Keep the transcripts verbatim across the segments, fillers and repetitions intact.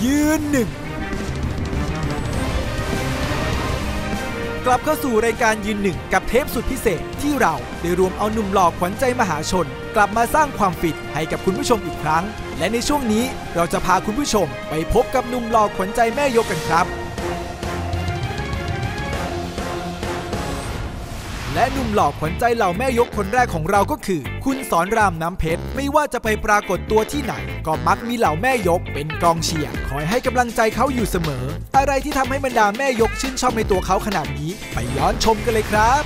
ยืนหนึ่งกลับเข้าสู่รายการยืนหนึ่งกับเทปสุดพิเศษที่เราได้รวมเอาหนุ่มหล่อขวัญใจมหาชนกลับมาสร้างความฟิตให้กับคุณผู้ชมอีกครั้งและในช่วงนี้เราจะพาคุณผู้ชมไปพบกับหนุ่มหล่อขวัญใจแม่ยกกันครับและหนุ่มหล่อขวัญใจเหล่าแม่ยกคนแรกของเราก็คือคุณสอนรามน้ำเพชรไม่ว่าจะไปปรากฏตัวที่ไหนก็มักมีเหล่าแม่ยกเป็นกองเชียร์คอยให้กำลังใจเขาอยู่เสมออะไรที่ทำให้บรรดาแม่ยกชื่นชอบในตัวเขาขนาดนี้ไปย้อนชมกันเลยครับ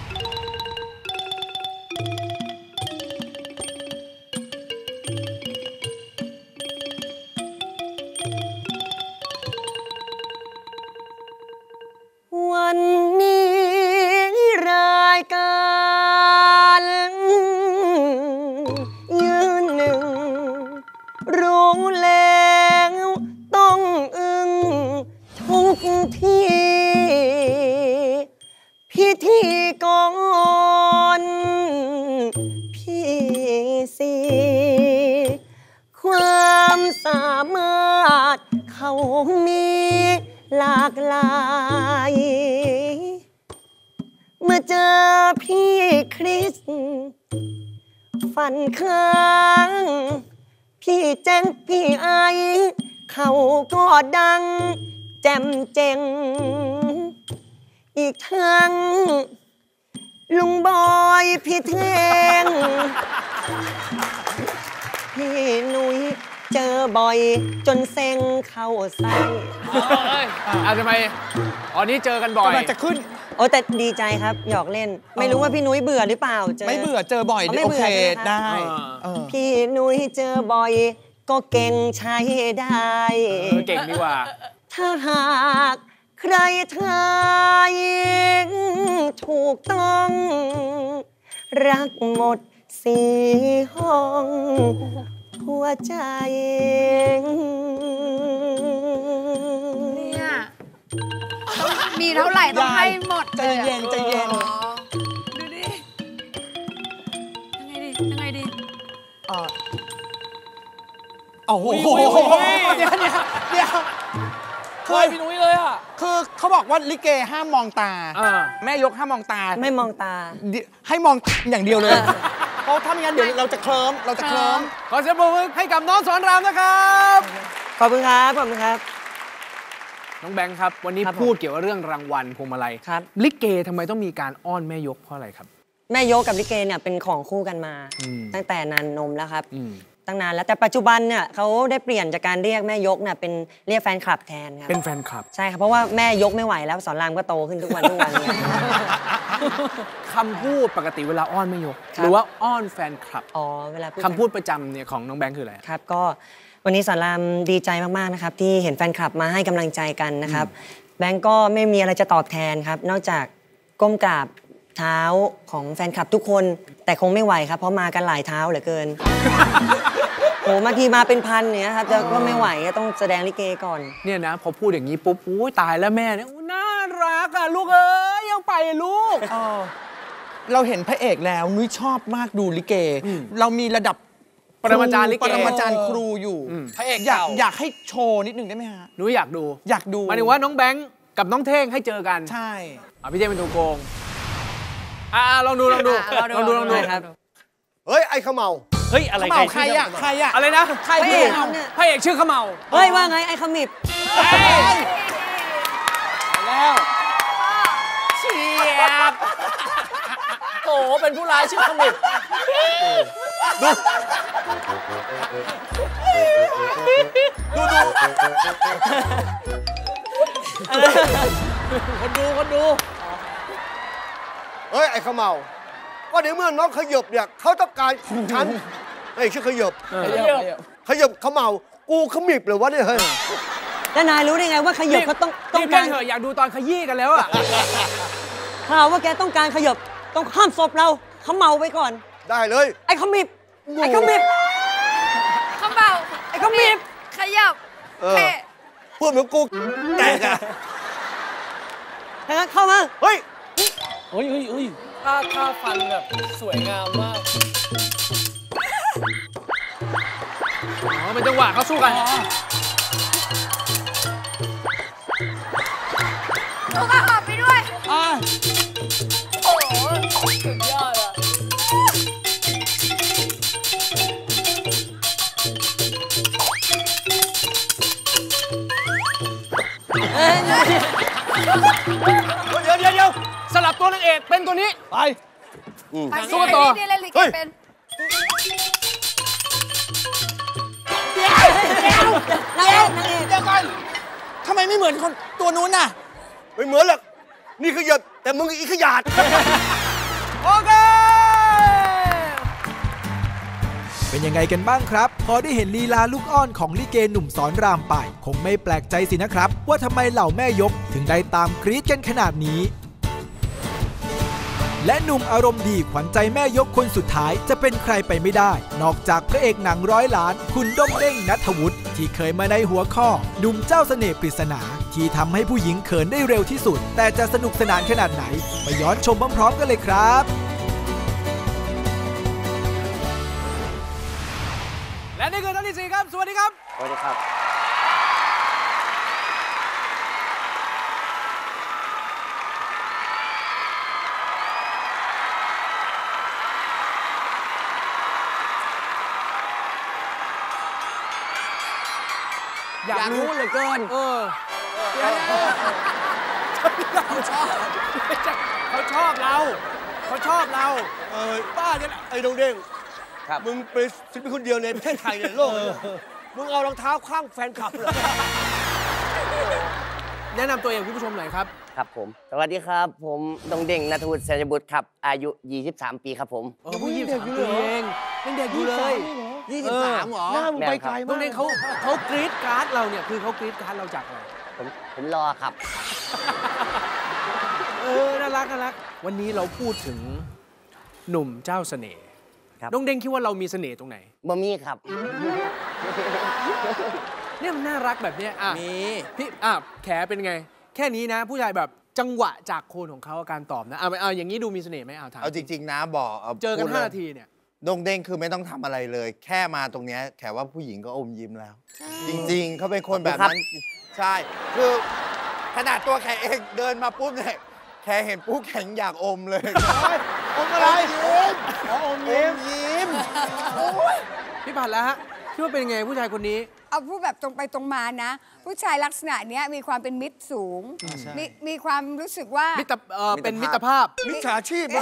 วันนี้รายการยืนหนึ่งรู้แล้วต้องอึ้งทุกที่พิธีกรพี่สีความสามารถเขามีหลากหลายเมื่อเจอพี่คริสฝันค้างพี่แจ้งพี่ไอเขาก็ดังแจ่มเจ๋งอีกทั้งลุงบอยพี่เทงพี่นุ้ยเจอบ่อยจนเซ็งเข้าใส่อ่าทำไมอ๋อนี้เจอกันบ่อยกำลังจะขึ้นโอ้แต่ดีใจครับหยอกเล่นไม่รู้ว่าพี่นุ้ยเบื่อหรือเปล่าเจอไม่เบื่อเจอบ่อยโอเคได้พี่นุ้ยเจอบ่อยก็เก่งใช้ได้เก่งดีว่าถ้าหากใครทายถูกต้องรักหมดสี่ห้องหัวใจเนี่ยมีเท่าไหร่ต้องให้หมดใจเย็นใจเย็นดูดิยังไงดียังไงดีอ๋อโอ้โหเดี๋ยวเดี๋ยวเดี๋ยวเคยพี่นุ้ยเลยอ่ะคือเขาบอกว่าลิเกห้ามมองตาแม่ยกห้ามมองตาไม่มองตาให้มองอย่างเดียวเลยเพราะถ้าไม่งั้นเดี๋ยวเราจะเคลิ้มเราจะเคลิ้มขอเสียงปรบมือให้กับน้องสอนรามนะครับขอบคุณครับขอบคุณครับน้องแบงค์ครับวันนี้พูดเกี่ยวกับเรื่องรางวัลพวงมาลัยครับลิเกทำไมต้องมีการอ้อนแม่ยกเพราะอะไรครับแม่ยกกับลิเกเนี่ยเป็นของคู่กันมาตั้งแต่นานนมแล้วครับตั้งนานแล้วแต่ปัจจุบันเนี่ยเขาได้เปลี่ยนจากการเรียกแม่ยกเนี่ยเป็นเรียกแฟนคลับแทนครับเป็นแฟนคลับใช่ครับเพราะว่าแม่ยกไม่ไหวแล้วสอนรามก็โตขึ้นทุกวันทุกวันคำพูดปกติเวลาอ้อนแม่ยกหรือว่าอ้อนแฟนคลับอ๋อเวลาคำพูดประจำเนี่ยของน้องแบงค์คืออะไรครับก็วันนี้สอนรามดีใจมากๆนะครับที่เห็นแฟนคลับมาให้กำลังใจกันนะครับแบงค์ก็ไม่มีอะไรจะตอบแทนครับนอกจากก้มกราบเท้าของแฟนคลับทุกคนแต่คงไม่ไหวครับเพราะมากันหลายเท้าเหลือเกินโหบางทีมาเป็นพันเนี่ยครับก็ไม่ไหวก็ต้องแสดงลิเกก่อนเนี่ยนะพอพูดอย่างนี้ปุ๊บอุ้ยตายแล้วแม่เนี่ยน่ารักอ่ะลูกเอ้ยยังไปลูกเราเห็นพระเอกแล้วนุ้ยชอบมากดูลิเกเรามีระดับปรมาจารย์ลิเกปรมาจารย์ครูอยู่พระเอกอยากอยากให้โชว์นิดนึงได้ไหมฮะนุ้ยอยากดูอยากดูหมายถึงว่าน้องแบงค์กับน้องเท่งให้เจอกันใช่อ่ะพี่เท่งเป็นตัวโกงอ่าลองดูลองดูลองดูลองดูครับเฮ้ยไอ้ขมเหลาเฮ้ยอะไรใครอะใครอะอะไรนะใครพระเอกพระเอกชื่อขมเหลาเฮ้ยว่าไงไอ้ขมิบแล้วเฉียบโอ้เป็นผู้ร้ายชื่อขมิบดูดูดูคนดูคนดูเฮ้ยไอ้ขมเหลาก็เดี๋ยวเมื่อน้องขยบเนี่ยเขาต้องการฉันไอ้ชื่อขยบขยบขมเหลากูขมิบเลยวะเนี่ยเฮ้ยแล้วนายรู้ได้ไงว่าขยบเขาต้องต้องการเหรออยากดูตอนขยี้กันแล้วอ่ะถ้าว่าแกต้องการขยบต้องข้ามศพเราเขาเมาไปก่อนได้เลยไอ้ขมิบไอ้ขมิบเขาเมาไอ้ขมิบขยับเท่พูดเหมือนกูแตกอะเข้ามาเฮ้ยเฮ้ยเฮ้ยเฮ้ยท่าท่าฟันแบบสวยงามมากอ๋อเป็นจังหวะเขาสู้กันเดี๋ยวเดี๋ยวเดี๋ยวสลับตัวนางเอกเป็นตัวนี้ไปไปสู้ต่อนี่เล่นลิเกเป็นนางเอกนางเอกเดี๋ยวก่อนทำไมไม่เหมือนคนตัวนู้นน่ะไม่เหมือนหรอกนี่ขยับแต่มึงอีขยาดโอเค เป็นยังไงกันบ้างครับ พอได้เห็นลีลาลูกอ้อนของลิเกหนุ่มสอนรามไปคงไม่แปลกใจสินะครับว่าทำไมเหล่าแม่ยกถึงได้ตามกรี๊ดกันขนาดนี้และหนุ่มอารมณ์ดีขวัญใจแม่ยกคนสุดท้ายจะเป็นใครไปไม่ได้นอกจากพระเอกหนังร้อยล้านคุณด้งเด้งณัฐวุฒิที่เคยมาในหัวข้อหนุ่มเจ้าเสน่ห์ปริศนาที่ทำให้ผู้หญิงเขินได้เร็วที่สุดแต่จะสนุกสนานขนาดไหนไปย้อนชมพร้อมๆกันเลยครับและนี่คือท่านที่สี่ครับสวัสดีครับสวัสดีครับอยากรู้เหลือเกินเออเขาชอบเขาชอบเราเขาชอบเราเออบ้าเนี่ยไอ้ดงเด้งครับมึงเป็นศิลปินคนเดียวในประเทศไทยในโลกมึงเอารองเท้าข้างแฟนคลับเลยแนะนำตัวเองคุณผู้ชมหน่อยครับครับผมสวัสดีครับผมดงเด้งณัฐวุฒิแสนบุตรครับอายุยี่สิบสามปีครับผมยังไม่ยี่สิบสามปีเองยังเด็กอยู่เลยยี่สิบสามเหรอหน้ามึงไปไกลมากดงเด้งเขาเขากรี๊ดการ์ดเราเนี่ยคือเขากรี๊ดการ์ดเราจากอะไรผมผมรอครับเออน่ารักน่ารักวันนี้เราพูดถึงหนุ่มเจ้าเสน่ห์ดงเด้งคิดว่าเรามีเสน่ห์ตรงไหนบ่มีครับเนี่ยมันน่ารักแบบเนี้ยอ่ะมีพี่อ่ะแขเป็นไงแค่นี้นะผู้ชายแบบจังหวะจากโคนของเขาการตอบนะเอาเอาอย่างนี้ดูมีเสน่ห์ไหมเอาถามเอาจริงๆนะบอกเจอกันห้านาทีเนี่ยดงเด้งคือไม่ต้องทำอะไรเลยแค่มาตรงนี้แขว่าผู้หญิงก็อมยิ้มแล้วจริงๆเขาเป็นคนแบบนั้นใช่คือขนาดตัวแขเองเดินมาปุ๊บเนี่ยแขเห็นปุ๊บแขอยากอมเลยอมอะไรยิ้มอ๋ออมยิ้มยิ้มพี่ผัดแล้วฮะคิดว่าเป็นไงผู้ชายคนนี้เอาพูดแบบตรงไปตรงมานะผู้ชายลักษณะนี้มีความเป็นมิตรสูงมีมีความรู้สึกว่ามิตรเออเป็นมิตรภาพมิจฉาชีพ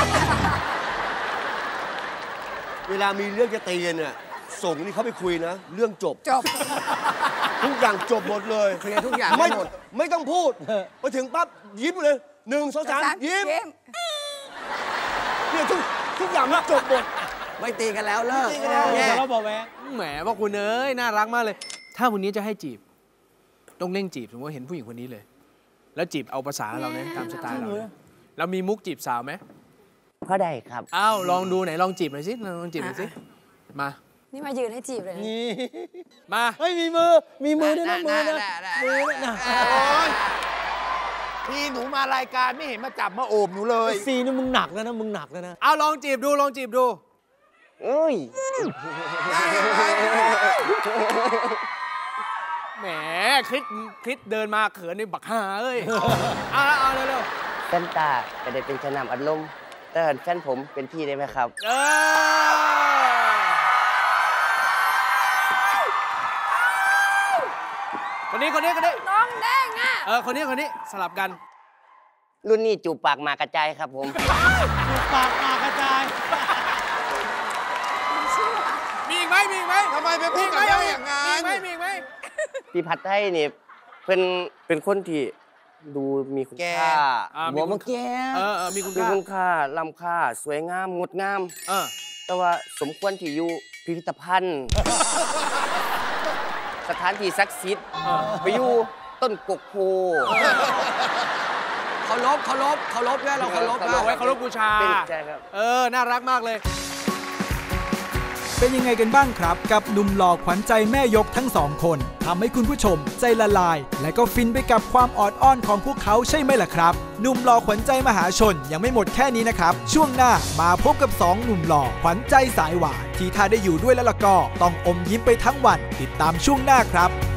เวลามีเรื่องจะตีกันเนี่ยส่งนี่เขาไปคุยนะเรื่องจบจบทุกอย่างจบหมดเลยเคลียร์ทุกอย่างไม่หมดไม่ต้องพูดไปถึงปั๊บยิ้มเลยหนึ่งสองสามยิ้มเนี่ยทุกทุกอย่างมันจบหมดไม่ตีกันแล้วเลิกแย่เราบอกแหวแหมว่าคุณเอ้ยน่ารักมากเลยถ้าวันนี้จะให้จีบต้องเร่งจีบสมมติว่าเห็นผู้หญิงคนนี้เลยแล้วจีบเอาภาษาเราเนี่ยตามสไตล์เราเรามีมุกจีบสาวไหมก็ได้ครับอ้าวลองดูไหนลองจีบหน่อยสิลองจีบหน่อยสิมานี่มายืนให้จีบเลยนี่มาเฮ้ยมีมือมีมือด้วยนะมือนะมือนะพี่หนูมารายการไม่เห็นมาจับมาโอบหนูเลยซีนี่มึงหนักแล้วนะมึงหนักแล้วนะเอาลองจีบดูลองจีบดูเอ้ยแหมคลิปคลิปเดินมาเขินในบักฮาเอ้ยเอาเอาเร็วๆแฟนตาจะได้เป็นชนำอัดลมแต่แฟนผมเป็นพี่ได้ไหมครับเออคนนี้คนนี้คนนี้น้องแดงอ่ะเออคนนี้คนนี้สลับกันรุ่นนี้จูบปากมากระจายครับผมจูบปากมากระจายมีอีกไหมมีอีกไหมทำไมไปพูดกับแม่อย่างนั้นมีอีกไหมมีอีกไหมพี่ผัดไทยเนี่ยเป็นเป็นคนที่ดูมีคุณค่าหัวมันแก่เออมีคุณค่าคุณค่าล้ำค่าสวยงามงดงามเออแต่ว่าสมควรที่อยู่พิพิธภัณฑ์สถานที่ศักดิ์สิทธิ์ไปอยู่ต้นกกโพเขาลบเขาลบเขาลบด้วยเราเขาลบเราไว้เขาลบบูชาเออน่ารักมากเลยเป็นยังไงกันบ้างครับกับหนุ่มหล่อขวัญใจแม่ยกทั้งสองคนทำให้คุณผู้ชมใจละลายและก็ฟินไปกับความออดอ้อนของพวกเขาใช่ไหมล่ะครับหนุ่มหล่อขวัญใจมหาชนยังไม่หมดแค่นี้นะครับช่วงหน้ามาพบกับสองหนุ่มหล่อขวัญใจสายหวานที่ถ้าได้อยู่ด้วยแล้วล่ะก็ต้องอมยิ้มไปทั้งวันติดตามช่วงหน้าครับ